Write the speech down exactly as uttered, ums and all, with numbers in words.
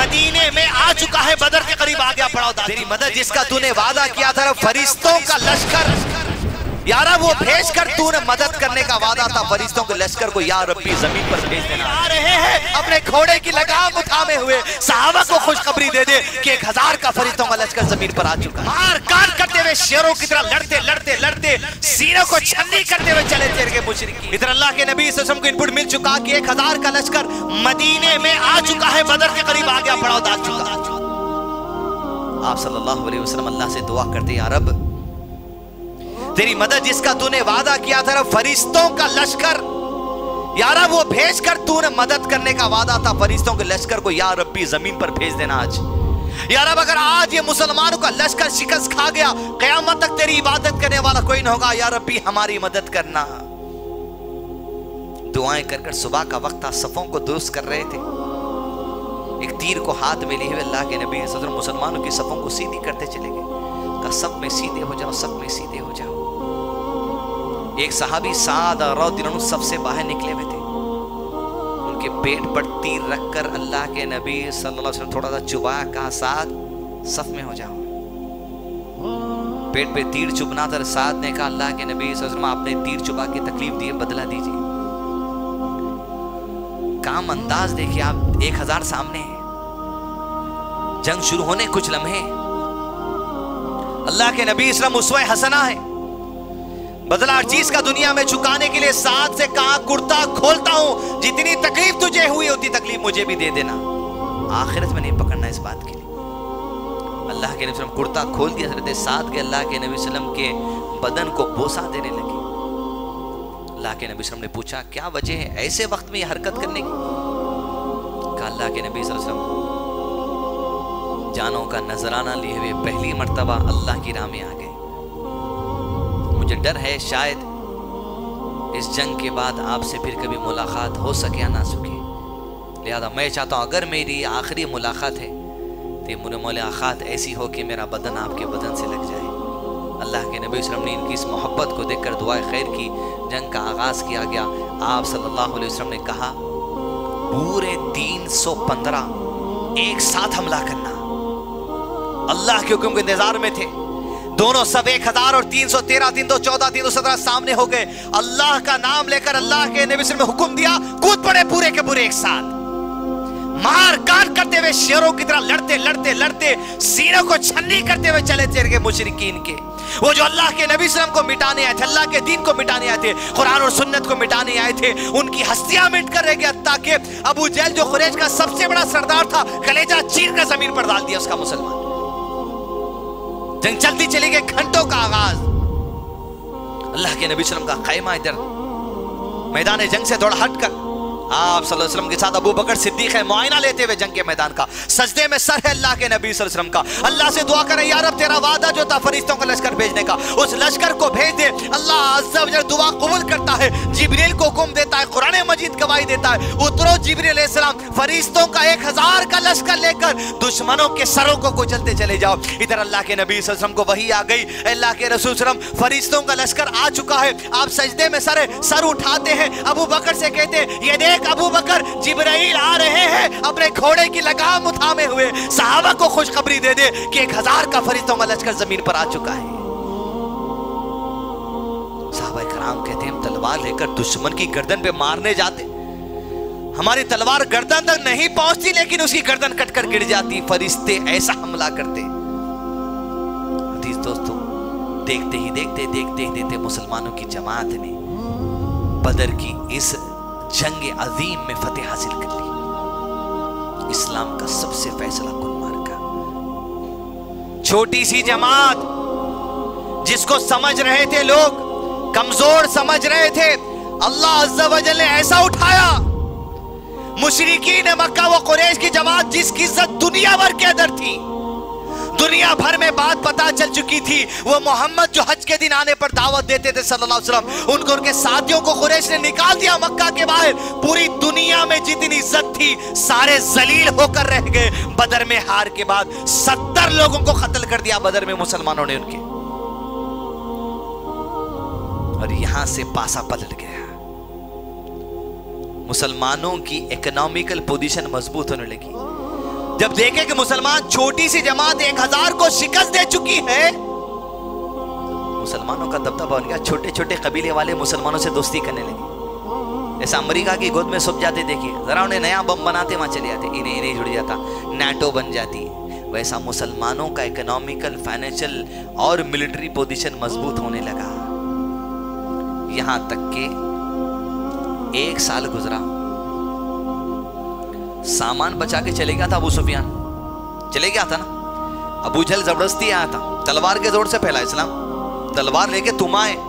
मदीने में आ चुका है, बदर के करीब आ गया। पड़ा तेरी मदद जिसका तूने वादा किया था, फरिश्तों का लश्कर यारा वो भेज कर तूने मदद करने का वादा था, फरिश्तों के लश्कर को या रब्बी जमीन पर भेज देना। आ रहे हैं अपने घोड़े की लगाम उठामे हुए, सहाबा को खुशखबरी दे दे कि एक हजार का फरिश्तों का लश्कर जमीन पर आ चुका है। मार काट करते हुए शेरों की तरह लड़ते लड़ते लड़ते सीनों को छन्नी करते हुए चले तेरे के मुशरिकीन। इधर अल्लाह के नबी सल्लल्लाहु अलैहि वसल्लम को इनपुट मिल चुका कि एक हजार का लश्कर मदीने में आ चुका है, बदर के करीब आ गया, पड़ाव दाग चुका। आप सल्लल्लाहु अलैहि वसल्लम अल्लाह से दुआ करते, या रब तेरी मदद जिसका तूने वादा किया था, फरिश्तों का लश्कर यारा वो भेज कर तूने मदद करने का वादा था, फरिश्तों के लश्कर को या रब्बी जमीन पर भेज देना आज। या रब अगर आज ये मुसलमानों का लश्कर शिकस्त खा गया, क़यामत तक तेरी इबादत करने वाला कोई न होगा। या रब्बी हमारी मदद करना। दुआएं कर कर सुबह का वक्त था, सफों को दुरुस्त कर रहे थे। एक तीर को हाथ में लिए हुए अल्लाह के नबी सल्लल्लाहु अलैहि वसल्लम मुसलमानों की सफों को सीधी करते चले गए। कहा सब में सीधे हो जाओ, सब में सीधे हो जाओ। एक सहाबी साद और दिनों सबसे बाहर निकले हुए थे, उनके पेट पर तीर रखकर अल्लाह के नबी सल्लल्लाहु अलैहि वसल्लम थोड़ा सा चुबाया, कहा साद सफ में हो जाओ। पेट पे तीर चुभना था, साद ने कहा अल्लाह के नबी सल्लल्लाहु अलैहि वसल्लम आपने तीर चुबा के तकलीफ दी, बदला दीजिए। काम अंदाज देखिए आप, एक हजार सामने है, जंग शुरू होने कुछ लम्हे, अल्लाह के नबी इस्लाम उसवे हसना है। बदला हर चीज का दुनिया में चुकाने के लिए साथ से कहा कुर्ता खोलता हूं, जितनी तकलीफ तुझे हुई उतनी तकलीफ मुझे भी दे देना, आखिरत में नहीं पकड़ना इस बात के लिए। अल्लाह के नबी कुर्ता खोल दिया, हज़रत साद के अल्लाह के नबी सल्लम के बदन को बोसा देने लगे। अल्लाह के नबी सल्लम ने पूछा क्या वजह है ऐसे वक्त में ये हरकत करने की? कहा अल्लाह के नबी सल्लल्लाहु अलैहि वसल्लम जानों का नजराना लिए हुए पहली मर्तबा अल्लाह की राह में आ गए। मुझे डर है शायद इस जंग के बाद आपसे फिर कभी मुलाकात हो सके या ना सके, लिहाजा मैं चाहता हूँ अगर मेरी आखिरी मुलाकात है तो मुझे मुलाकात ऐसी हो कि मेरा बदन आपके बदन से लग जाए। अल्लाह के नबी सल्लल्लाहु अलैहि वसल्लम ने इनकी इस मोहब्बत को देखकर दुआ खैर की। जंग का आगाज़ किया गया। आप सल्लल्लाहु अलैहि वसल्लम ने कहा पूरे तीन सौ पंद्रह एक साथ हमला करना। अल्लाह के हुक्म के इंतजार में थे दोनों, सब एक हजार और तीन सौ तेरह तीन सौ चौदह तीन सौ सत्रह सामने हो गए। अल्लाह का नाम लेकर अल्लाह के नबी सल्लल्लाहु अलैहि वसल्लम ने हुक्म दिया, कूद पड़े पूरे के पूरे एक साथ, मार काट करते हुए शेरों की तरह लड़ते लड़ते लड़ते सीनों को छन्नी करते हुए चले तेरे के मुशरिकीन के, वो जो अल्लाह के नबी सल्लल्लाहु अलैहि वसल्लम को मिटाने आए थे, अल्लाह के दीन को मिटाने आए थे, कुरान और सुन्नत को मिटाने आए थे, उनकी हस्तियां मिट कर रह गया। ताकि अबू जहल जो कुरैश का सबसे बड़ा सरदार था, कलेजा चीर कर जमीन पर डाल दिया उसका मुसलमान। जंग चलती चली गई, घंटों का आगाज। अल्लाह के नबी सल्लल्लाहु अलैहि वसल्लम का खैमा इधर मैदान जंग से थोड़ा हटकर आप सल्लल्लाहु अलैहि वसल्लम के साथ अबू बकर सिद्दीक है, मुआयना लेते हुए जंग के मैदान का, सजदे में सर है अल्लाह के नबी सल्लल्लाहु अलैहि वसल्लम का। अल्लाह से दुआ करें या रब तेरा वादा जो था फरिश्तों का लश्कर भेजने का, उस लश्कर को भेज दे। अल्लाह अज़्ज़ा व जल दुआ कबूल करता है, जिब्रील को हुक्म देता है, कुरान मजीद गवाही देता है, उतरो जिब्रील अलैहिस्सलाम, फरिश्तों का एक हजार का लश्कर लेकर दुश्मनों के सरों को कुचलते चले जाओ। इधर अल्लाह के नबी सल्लल्लाहु अलैहि वसल्लम को वही आ गई, अल्लाह के रसूल सल्लल्लाहु अलैहि वसल्लम फरिश्तों का लश्कर आ चुका है। आप सजदे में सर सर उठाते हैं, अबू बकर से कहते ये देख अबू बकर जिब्राइल आ रहे हैं अपने घोड़े की लगाम उठामे हुए, सहाबा को खुशखबरी दे दे कि एक हजार का फरिश्तों का लश्कर जमीन पर आ चुका है। सहाबा कराम कहते हैं हम तलवार लेकर दुश्मन की गर्दन पे मारने जाते, हमारी तलवार गर्दन तक नहीं पहुंचती लेकिन उसकी गर्दन कटकर गिर जाती, फरिश्ते ऐसा हमला करते। दोस्तों देखते ही देखते देखते ही देखते मुसलमानों की जमात ने बदर की इस जंग अजीम में फतेह हासिल कर ली। इस्लाम का सबसे फैसला कुन मार्का, छोटी सी जमात जिसको समझ रहे थे लोग कमजोर समझ रहे थे, अल्लाह अज़्ज़ा व जल ने ऐसा उठाया। मुशरिकीन मक्का व कुरैश की जमात जिसकी इज्जत दुनिया भर के अंदर थी, दुनिया भर में बात पता चल चुकी थी, वो मोहम्मद जो हज के दिन आने पर दावत देते थे सल्लल्लाहु अलैहि वसल्लम, उनको उनके साथियों को कुरैश ने निकाल दिया मक्का के बाहर। पूरी दुनिया में जितनी इज्जत थी सारे जलील होकर रह गए। बदर में हार के बाद सत्तर लोगों को कत्ल कर दिया बदर में मुसलमानों ने उनके, और यहां से पासा पलट गया। मुसलमानों की इकोनॉमिकल पोजीशन मजबूत होने लगी, जब देखे कि मुसलमान छोटी सी जमात एक हजार को शिकस्त दे चुकी है, मुसलमानों का दबदबा बन गया, छोटे छोटे कबीले वाले मुसलमानों से दोस्ती करने लगे। ऐसा अमेरिका की गोद में छुप जाते, देखिए जरा उन्हें नया बम बनाते वहां चले जाते, इन्हें इन्हें जुड़ जाता, नाटो बन जाती। वैसा मुसलमानों का इकोनॉमिकल, फाइनेंशियल और मिलिट्री पोजीशन मजबूत होने लगा। यहां तक के एक साल गुजरा, सामान बचा के चले गया था अबू सुफियान, चले गया था ना। अबू जहल जबरदस्ती आया था, तलवार के जोर से फैला इस्लाम, तलवार लेके तुम आए,